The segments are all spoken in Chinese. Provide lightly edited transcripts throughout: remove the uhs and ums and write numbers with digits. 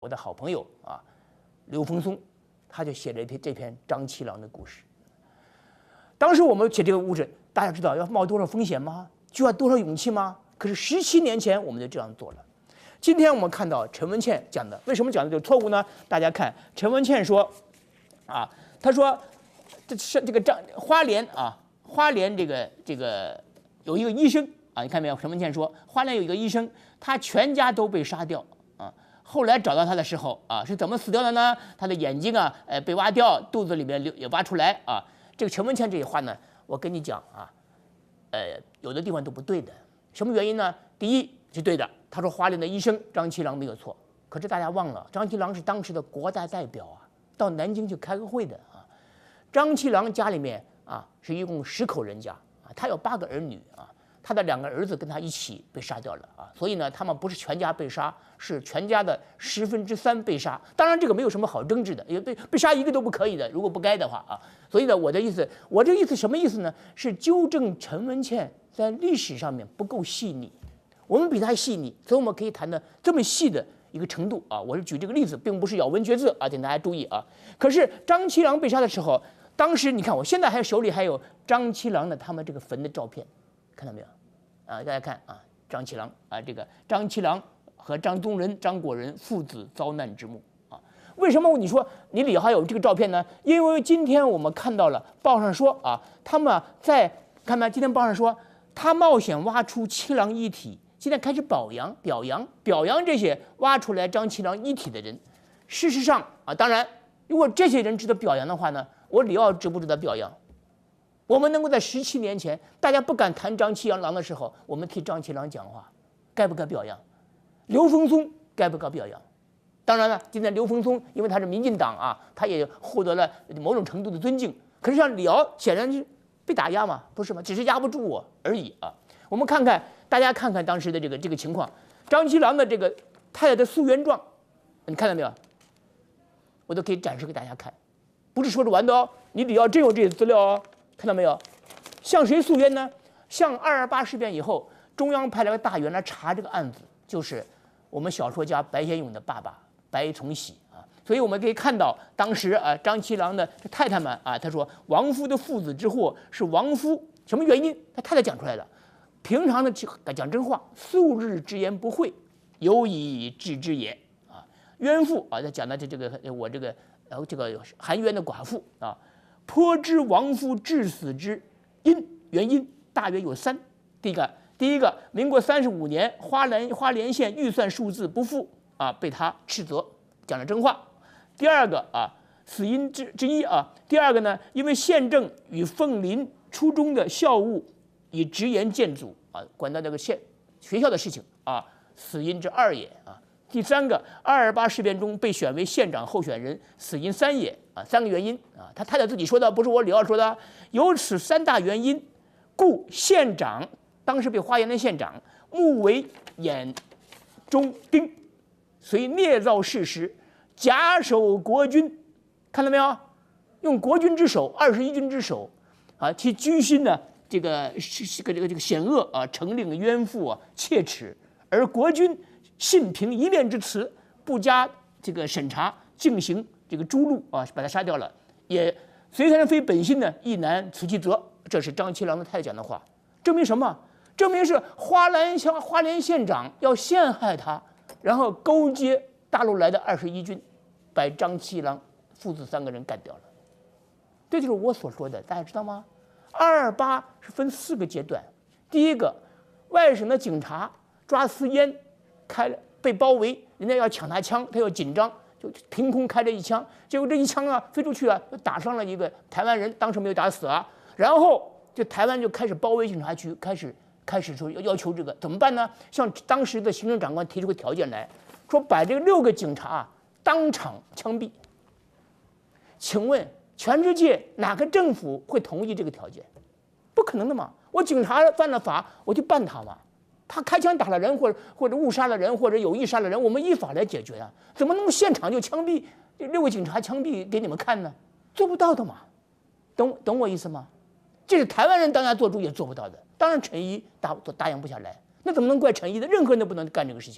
我的好朋友啊，刘峰松，他就写了这篇张七郎的故事。当时我们写这个故事，大家知道要冒多少风险吗？就要多少勇气吗？可是17年前我们就这样做了。今天我们看到陈文茜讲的，为什么讲的这个错误呢？大家看，陈文茜说，啊，他说这是这个花莲这个有一个医生啊，你看没有？陈文茜说，花莲有一个医生，他全家都被杀掉啊。后来找到他的时候啊，是怎么死掉的呢？他的眼睛啊，被挖掉，肚子里面也挖出来啊。这个陈文茜这些话呢，我跟你讲啊，有的地方都不对的。什么原因呢？第一是对的，他说花莲的医生张七郎没有错，可是大家忘了，张七郎是当时的国大代表啊，到南京去开个会的啊。张七郎家里面啊是一共10口人家啊，他有8个儿女啊，他的2个儿子跟他一起被杀掉了啊，所以呢，他们不是全家被杀，是全家的3/10被杀。当然这个没有什么好争执的，因为被杀一个都不可以的，如果不该的话啊。所以呢，我这个意思什么意思呢？是纠正陈文茜在历史上面不够细腻，我们比他细腻，所以我们可以谈的这么细的一个程度啊。我是举这个例子，并不是咬文嚼字啊，请大家注意啊。可是张七郎被杀的时候，当时你看，我现在手里还有张七郎的他们这个坟的照片，看到没有？啊，大家看啊，张七郎啊，这个张七郎和张宗仁、张果仁父子遭难之墓啊。为什么你说你里还有这个照片呢？因为今天我们看到了报上说啊，他们在看没？今天报上说他冒险挖出七郎遗体，现在开始表扬这些挖出来张七郎遗体的人。事实上啊，当然，如果这些人值得表扬的话呢，我李奥值不值得表扬？我们能够在17年前，大家不敢谈张七郎的时候，我们替张七郎讲话，该不该表扬？刘峰松该不该表扬？当然了，今天刘峰松因为他是民进党啊，他也获得了某种程度的尊敬。可是像李敖显然是被打压嘛，不是吗？只是压不住我而已啊。我们看看，大家看看当时的这个情况，张七郎的这个太太的溯源状，你看到没有？我都可以展示给大家看，不是说着玩的哦。你李敖真有这些资料哦，看到没有？向谁溯源呢？向228事变以后，中央派了个大员来查这个案子，就是我们小说家白先勇的爸爸白崇禧啊。所以我们可以看到，当时啊，张七郎的太太们啊，他说亡夫的父子之祸是亡夫什么原因？他太太讲出来了。平常的讲真话，素日直言不讳，有以治之也啊。冤妇啊，他讲的这个含冤的寡妇啊，颇知亡夫致死之原因大约有3。第一个，民国35年花莲县预算数字不符啊，被他斥责，讲了真话。第二个啊，死因之一啊。第二个呢，因为县政与凤林初中的校务以直言谏阻啊，管到这个学校的事情啊，死因之2也啊。第3个，228事变中被选为县长候选人，死因3也啊，3个原因啊。他太太自己说的，不是我李敖说的。有此3大原因，故县长当时被花莲的县长目为眼中钉，虽捏造事实，假手国军，看到没有？用国军之手，21军之手啊，其居心呢？这个险恶啊，承令冤妇啊切齿，而国军信凭一面之词，不加这个审查，进行这个诛戮啊，把他杀掉了。也虽然非本心呢，亦难辞其责。这是张七郎的太太讲的话，证明什么？证明是花莲县长要陷害他，然后勾结大陆来的21军，把张七郎父子3个人干掉了。这就是我所说的，大家知道吗？228是分4个阶段。第一个，外省的警察抓私烟，被包围，人家要抢他枪，他要紧张，就凭空开了一枪，结果这一枪啊飞出去啊，就打伤了一个台湾人，当时没有打死啊。然后就台湾就开始包围警察局，开始说要求这个怎么办呢？向当时的行政长官提出个条件来，说把这个6个警察啊当场枪毙。请问全世界哪个政府会同意这个条件？不可能的嘛！我警察犯了法，我就办他嘛。他开枪打了人，或者误杀了人，或者有意杀了人，我们依法来解决啊！怎么能现场就枪毙6个警察枪毙给你们看呢？做不到的嘛！懂我意思吗？这是台湾人当家做主也做不到的。当然陈仪答应不下来，那怎么能怪陈仪的？任何人都不能干这个事情。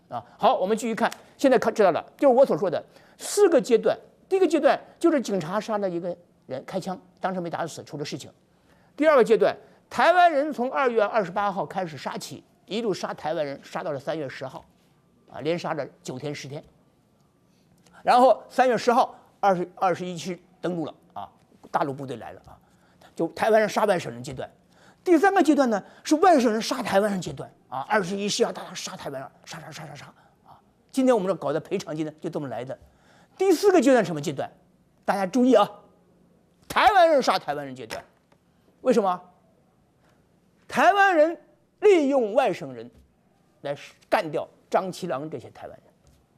啊。好，我们继续看，现在知道了，就是我所说的4个阶段。第一个阶段就是警察杀了一个人，开枪，当时没打死，出了事情。第2个阶段，台湾人从2月28号开始杀起，一路杀台湾人，杀到了3月10号，啊，连杀了9天10天。然后3月10号21期登陆了啊，大陆部队来了啊，就台湾人杀外省人阶段。第3个阶段呢是外省人杀台湾人阶段啊，21期要大家杀台湾人，杀啊！今天我们这搞的赔偿金呢就这么来的。第4个阶段什么阶段？大家注意啊，台湾人杀台湾人阶段。为什么？台湾人利用外省人来干掉张其郎这些台湾人。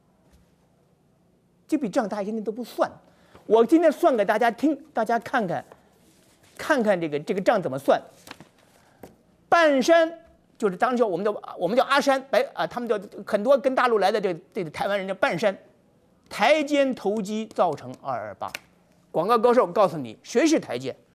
这笔账大家今天都不算，我今天算给大家听，大家看看这个账怎么算。半山就是当时我们叫阿山他们叫很多跟大陆来的这个台湾人叫半山，台奸投机造成228。广告高手告诉你谁是台奸？